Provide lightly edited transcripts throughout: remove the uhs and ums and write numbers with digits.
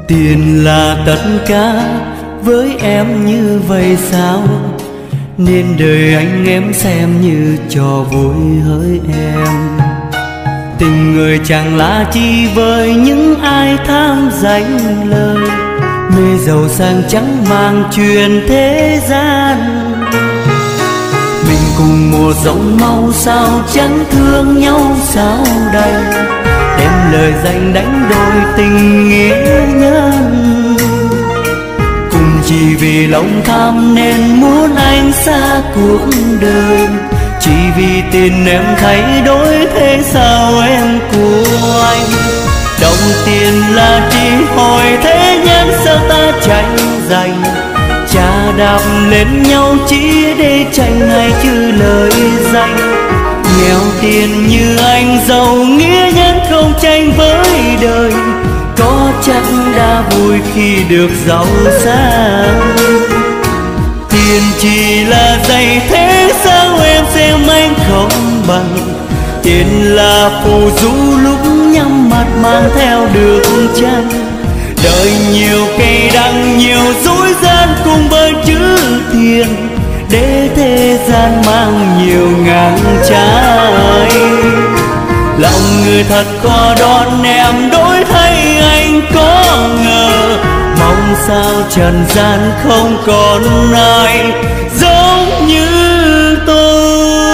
Tiền là tất cả với em như vậy sao, nên đời anh em xem như trò vui hỡi em. Tình người chẳng là chi với những ai tham danh lời, mê giàu sang chẳng mang truyền thế gian. Mình cùng một dòng màu sao chẳng thương nhau sao đây, đem lời danh đánh đổi tình nghĩa nhân. Cùng chỉ vì lòng tham nên muốn anh xa cuộc đời, chỉ vì tiền em thay đổi thế sao em của anh. Đồng tiền là chỉ hỏi thế nhân sao ta tranh giành, chà đạp lên nhau chỉ để tranh hay chứ lời danh. Nghèo tiền như anh giàu nghĩa nhân không tranh với đời, có chắc đã vui khi được giàu sang. Tiền chỉ là giày thế sao em xem anh không bằng, tiền là phù du lúc nhắm mắt mang theo đường chân. Đời nhiều cây đắng nhiều dối gian cùng với chữ tiền, để thế gian mang nhiều ngang trái. Lòng người thật khó đón em đổi thay anh có ngờ, mong sao trần gian không còn ai giống như tôi.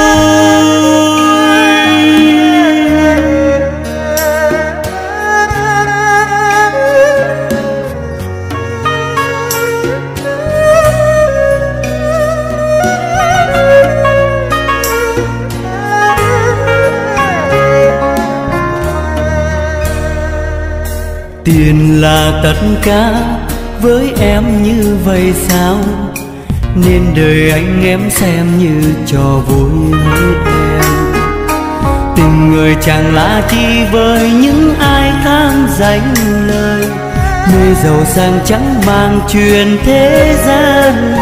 Tiền là tất cả với em như vậy sao, nên đời anh em xem như trò vui hỡi em. Tình người chẳng là chi với những ai tham danh lời, mê giàu sang chẳng mang truyền thế gian.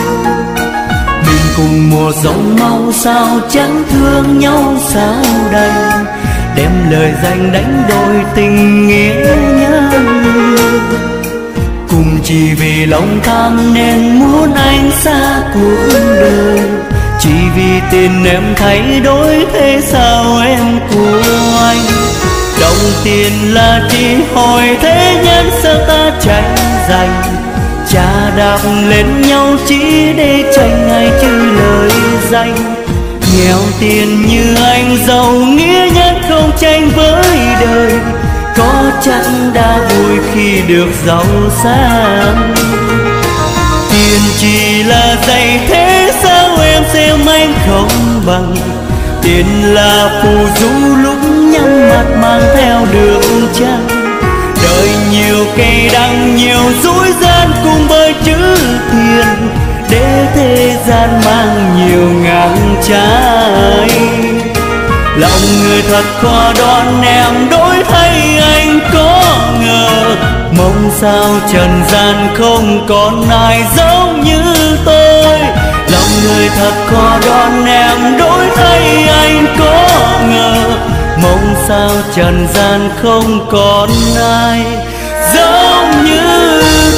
Mình cùng một dòng màu sao chẳng thương nhau sao đây, đem lời danh đánh đổi tình nghĩa nhân. Cùng chỉ vì lòng tham nên muốn anh xa cuộc đời, chỉ vì tiền em thay đổi thế sao em của anh. Đồng tiền là chỉ hỏi thế nhân sao ta tranh giành, chà đạp lên nhau chỉ để tranh hay chứ lời danh. Nghèo tiền như anh giàu nghĩa nhân không tranh với đời, có chắc đã vui khi được giàu sang. Tiền chỉ là giày thế sao em xem anh không bằng, tiền là phù du lúc nhắm mắt mang theo đường chân. Đời nhiều cây đắng nhiều dối gian cùng với chữ tiền, để thế gian mang nhiều ngang trái. Lòng người thật khó đón em đổi thay anh có ngờ, mong sao trần gian không còn ai giống như tôi. Lòng người thật khó đón em đổi thay anh có ngờ, mong sao trần gian không còn ai giống như